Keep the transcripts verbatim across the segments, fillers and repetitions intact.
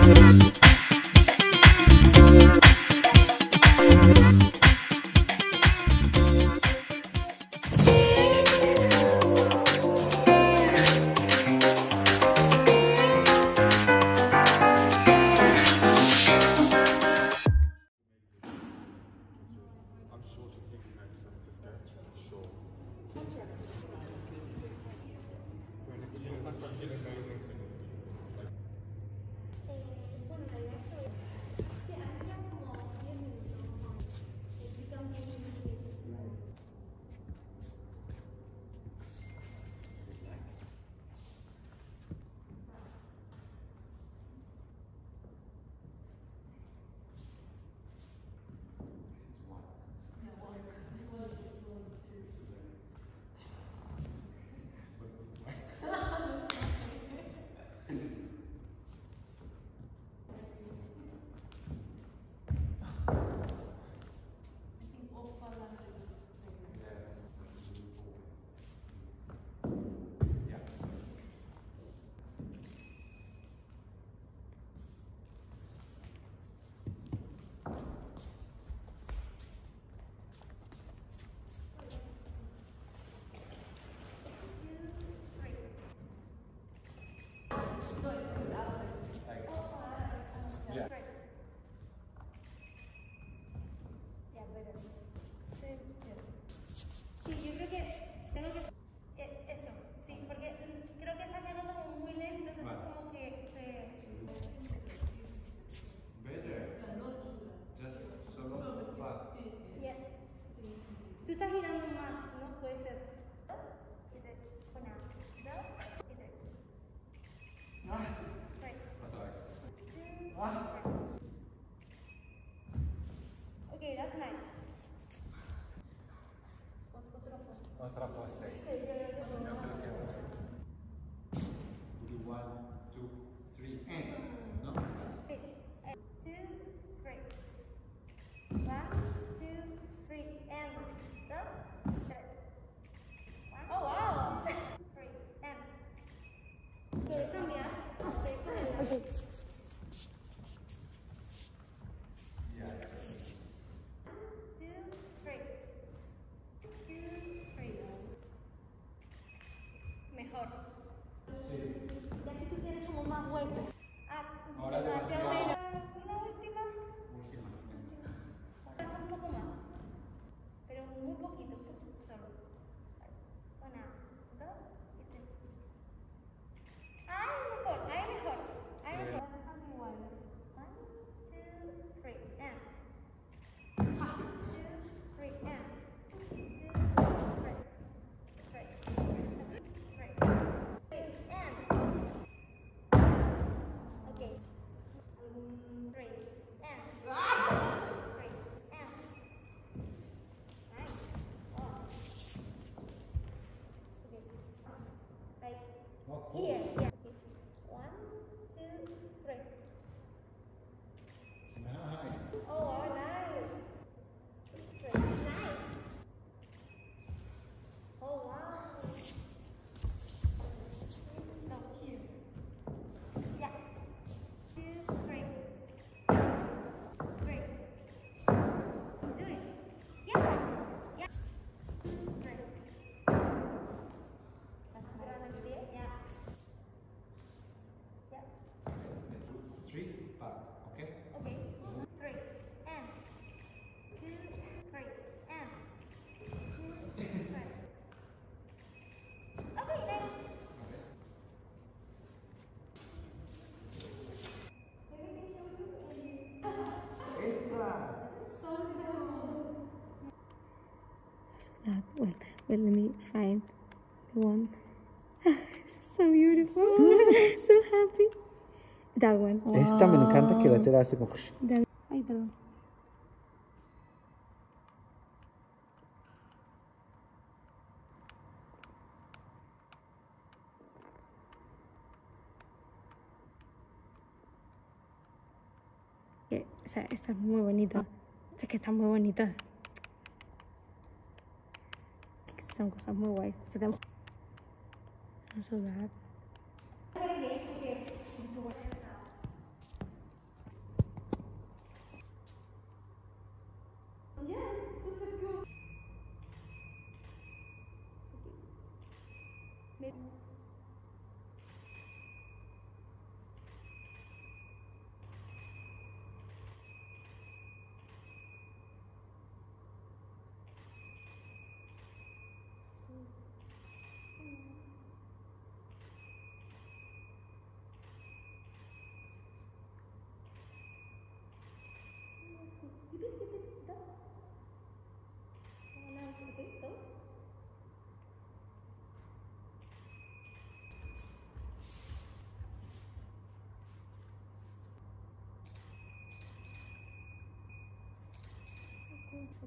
Tú estás girando más, ¿no? Puede ser. Y tres. Una, dos, y tres. Right. Two, right. Okay, that's nice. Otra pose. Sí, yo creo que Yo creo que do one, two, three, and, ¿no? Okay. Two, three. One, two, three, and dos, tres. One, oh wow. Three, and. ¿Quieres cambiar? Okay. Mejor. Sí. Ya si tú quieres como más hueco. Ah, Ahora demasiado. Una última. Última. Pasa un poco más. Pero muy poquito, solo. Una, dos y tres. Ay, mejor, ay, mejor. Ay, mejor. Déjame igual. One, two, three, and. Two, three, and. Two, three. Here, yeah. One, two, three. Nice. Oh, nice. Three. Nice. Oh, wow. No, here. Yeah. Two, three. Three. Do it. Yeah. Yeah. Two, three. Yeah. Yeah. Three, back, okay? Okay. Three, and. Two, three, and. Two, three. Okay, next. That one. Wait, let me find the one. So beautiful. So happy. That one. Wow. Esta me encanta que la tela hace como... That... Ay, perdón. O sea, esta es muy bonita. O sea, que está muy bonita. Son cosas muy guays. Se te... Vamos a usar.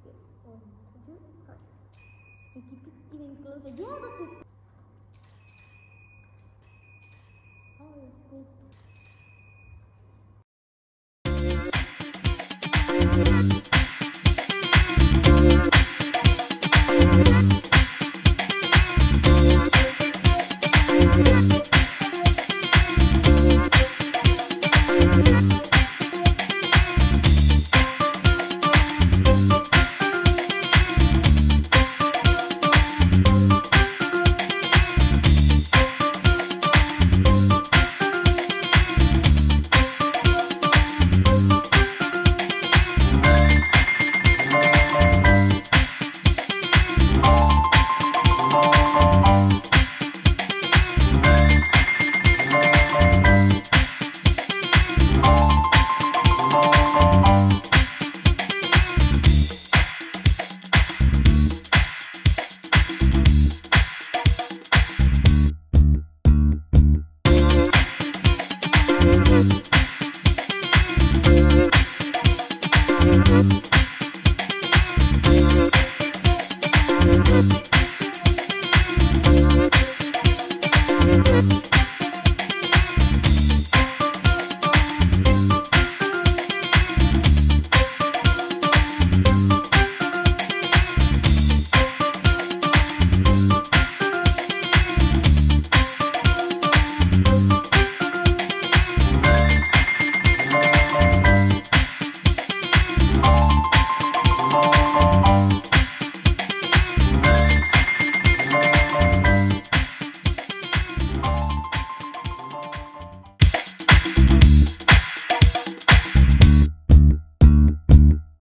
Okay, one, two, three. And keep it even closer. Yeah, that's it. Oh, it's good. Thank you.